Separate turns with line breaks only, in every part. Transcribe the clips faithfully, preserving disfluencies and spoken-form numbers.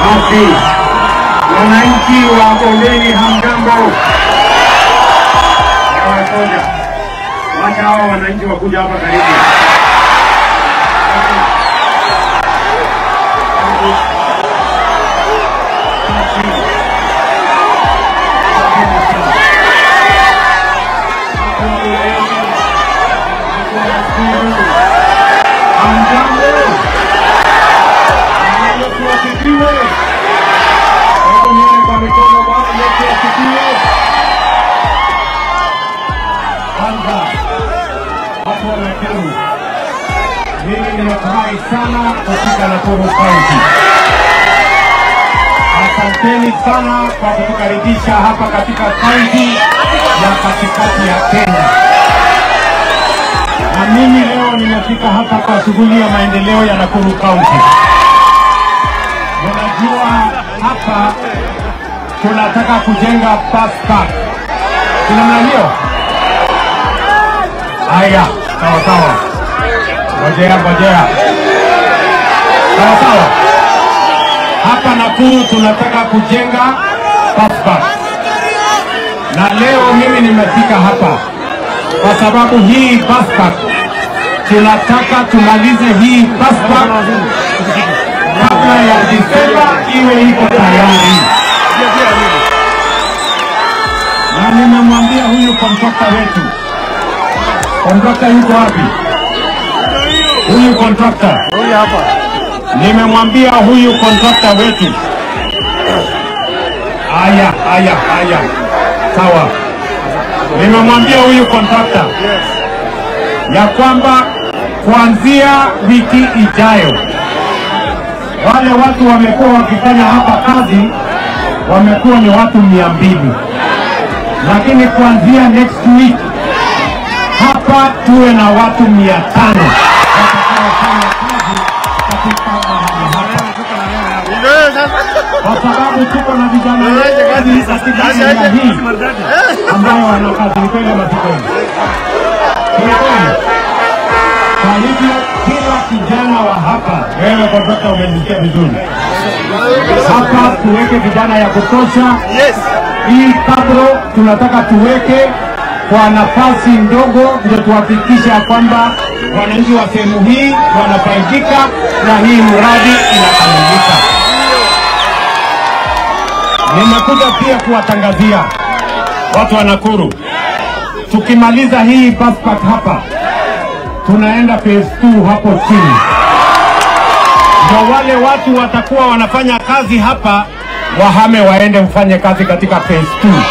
Basi wananchi wa Bondeni hamjambo. Wacha wacha hao wananchi wakuja hapa karibu. Mimi nimefurahi sana katika Nakuru County. Asanteni sana kwa kutukaribisha hapa katika county ya katikati ya Kenya. Na mimi leo nimefika hapa kwa shughuli ya maendeleo ya Nakuru County. Unajua hapa tunataka kujenga bus park. Kuna mnalio? Aya, sawa sawa. Ngojea, ngojea. Sawa sawa. Hapa Nakuru tunataka kujenga bus park. Na leo mimi nimefika hapa kwa sababu hii bus park tunataka tumalize hii bus park kabla ya Disemba iwe iko tayari. Na nimemwambia huyu kontrakta wetu. Kontrakta yuko wapi? Huyu kontrakta. Huyu hapa. Nimemwambia huyu kontrakta wetu. Aya, aya, aya. Sawa. Nimemwambia huyu kontrakta ya kwamba kuanzia wiki ijayo wale watu wamekuwa wakifanya hapa kazi wamekuwa ni watu mia mbili. Lakini kuanzia next week hapa tuwe na watu mia tano watakaofanya kazi katika mahali hapa. Kwa sababu tuko na vijana wengi katika eneo hii ambayo wana kazi kweli masikoni. Kwa hivyo kila kijana wa hapa, wewe kontrakta umenisikia vizuri, hapa tuweke vijana ya kutosha. Hii kabro tunataka tuweke kwa nafasi ndogo ndio tuhakikisha kwamba wananchi wa sehemu hii wanafaidika na hii mradi inakamilika. Nimekuja pia kuwatangazia watu wa Nakuru, tukimaliza hii bus park hapa tunaenda phase two hapo chini. Ndio wale watu watakuwa wanafanya kazi hapa wahame waende mfanye kazi katika phase two.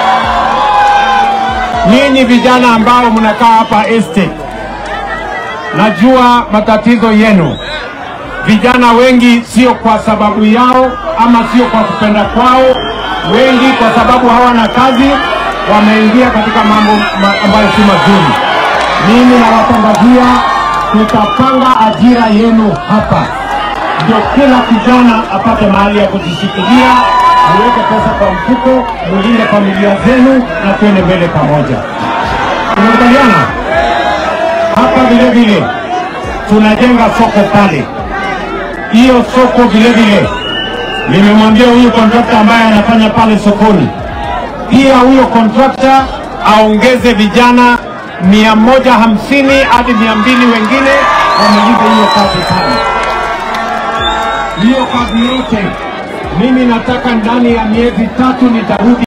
Nyinyi vijana ambao mnakaa hapa estate, najua matatizo yenu. Vijana wengi sio kwa sababu yao ama sio kwa kupenda kwao, wengi kwa sababu hawana kazi wameingia katika mambo ambayo si mazuri. Mimi nawatangazia tutapanga ajira yenu hapa. Ndio kila kijana apate mahali ya kujishikilia, muweke pesa kwa mfuko, mulinde familia zenu na tuende mbele pamoja. Tunakubaliana? Hapa vile vile tunajenga soko pale. Hiyo soko vile vile nimemwambia huyu kontrakta ambaye anafanya pale sokoni, pia huyo kontrakta aongeze vijana mia moja hamsini hadi mia mbili wengine wamalize hiyo kazi pale. Hiyo kazi yote mimi nataka ndani ya miezi tatu nitarudi